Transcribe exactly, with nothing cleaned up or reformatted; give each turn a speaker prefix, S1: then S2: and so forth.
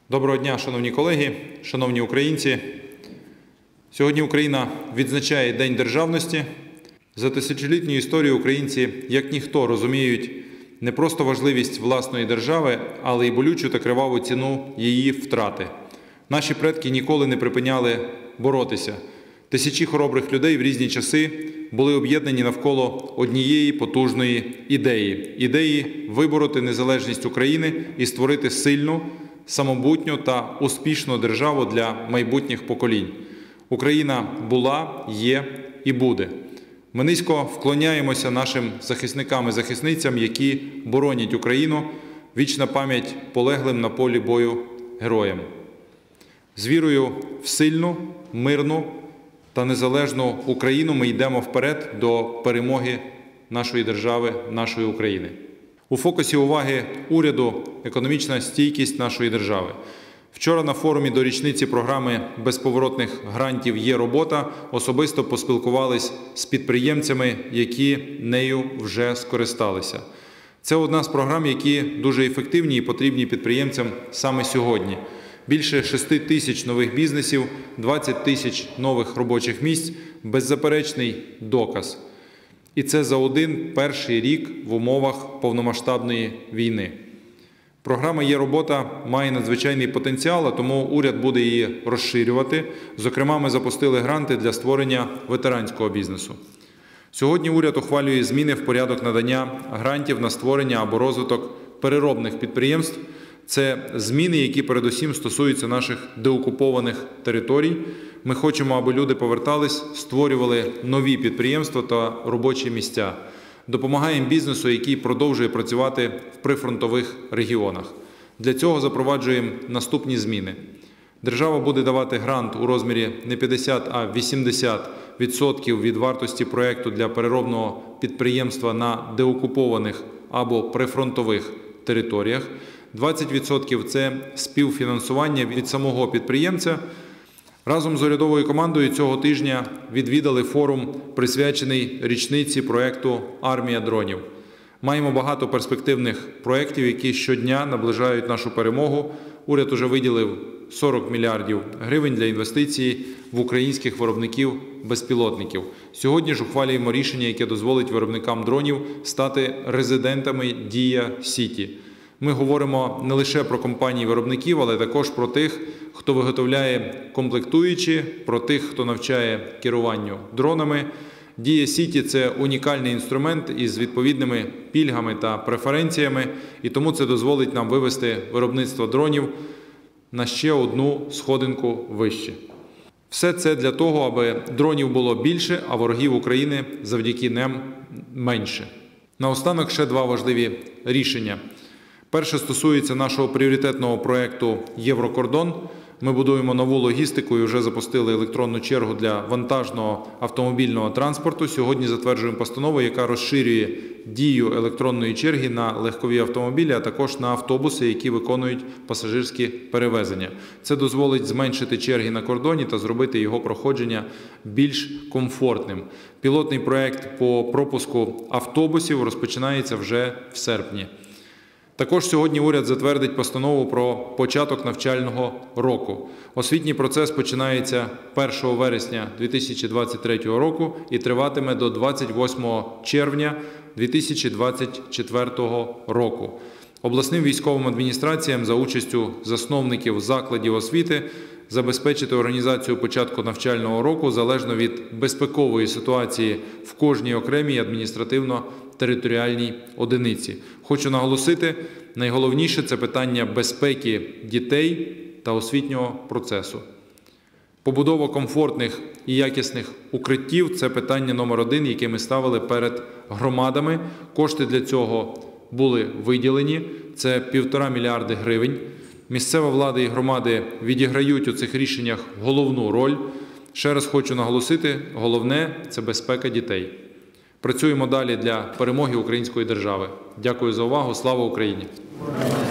S1: Доброго дня, шановні колеги, шановні українці. Сьогодні Україна відзначає День державності. За тисячолітню історію українці, як ніхто, розуміють не просто важливість власної держави, але й болючу та криваву ціну її втрати. Наші предки ніколи не припиняли боротися. Тисячі хоробрих людей в різні часи були об'єднані навколо однієї потужної ідеї. Ідеї вибороти незалежність України і створити сильну, самобутню та успішну державу для майбутніх поколінь. Україна була, є і буде. Ми низько вклоняємося нашим захисникам і захисницям, які боронять Україну. Вічна пам'ять полеглим на полі бою героям. З вірою в сильну, мирну та незалежну Україну ми йдемо вперед до перемоги нашої держави, нашої України. У фокусі уваги уряду економічна стійкість нашої держави. Вчора на форумі до річниці програми безповоротних грантів «Є робота» особисто поспілкувались з підприємцями, які нею вже скористалися. Це одна з програм, які дуже ефективні і потрібні підприємцям саме сьогодні. Більше шести тисяч нових бізнесів, двадцять тисяч нових робочих місць – беззаперечний доказ. І це за один перший рік в умовах повномасштабної війни. Програма «Є робота» має надзвичайний потенціал, а тому уряд буде її розширювати. Зокрема, ми запустили гранти для створення ветеранського бізнесу. Сьогодні уряд ухвалює зміни в порядок надання грантів на створення або розвиток переробних підприємств. Це зміни, які передусім стосуються наших деокупованих територій. Ми хочемо, аби люди повертались, створювали нові підприємства та робочі місця. Допомагаємо бізнесу, який продовжує працювати в прифронтових регіонах. Для цього запроваджуємо наступні зміни. Держава буде давати грант у розмірі не п'ятдесят, а вісімдесят відсотків від вартості проєкту для переробного підприємства на деокупованих або прифронтових територіях. двадцять відсотків – це співфінансування від самого підприємця. Разом з урядовою командою цього тижня відвідали форум, присвячений річниці проєкту «Армія дронів». Маємо багато перспективних проєктів, які щодня наближають нашу перемогу. Уряд уже виділив сорок мільярдів гривень для інвестицій в українських виробників безпілотників. Сьогодні ж ухвалюємо рішення, яке дозволить виробникам дронів стати резидентами Дія Сіті. Ми говоримо не лише про компанії-виробників, але також про тих, хто виготовляє комплектуючі, про тих, хто навчає керуванню дронами. Дія Сіті – це унікальний інструмент із відповідними пільгами та преференціями, і тому це дозволить нам вивести виробництво дронів на ще одну сходинку вище. Все це для того, аби дронів було більше, а ворогів України завдяки ним менше. Наостанок ще два важливі рішення. Перше стосується нашого пріоритетного проєкту «Єврокордон». Ми будуємо нову логістику і вже запустили електронну чергу для вантажного автомобільного транспорту. Сьогодні затверджуємо постанову, яка розширює дію електронної черги на легкові автомобілі, а також на автобуси, які виконують пасажирські перевезення. Це дозволить зменшити черги на кордоні та зробити його проходження більш комфортним. Пілотний проєкт по пропуску автобусів розпочинається вже в серпні. Також сьогодні уряд затвердить постанову про початок навчального року. Освітній процес починається першого вересня дві тисячі двадцять третього року і триватиме до двадцять восьмого червня дві тисячі двадцять четвертого року. Обласним військовим адміністраціям за участю засновників закладів освіти забезпечити організацію початку навчального року залежно від безпекової ситуації в кожній окремій адміністративно-територіальній одиниці. Хочу наголосити, найголовніше – це питання безпеки дітей та освітнього процесу. Побудова комфортних і якісних укриттів – це питання номер один, яке ми ставили перед громадами. Кошти для цього були виділені, це півтора мільярди гривень. Місцева влада і громади відіграють у цих рішеннях головну роль. Ще раз хочу наголосити, головне – це безпека дітей. Працюємо далі для перемоги української держави. Дякую за увагу. Слава Україні!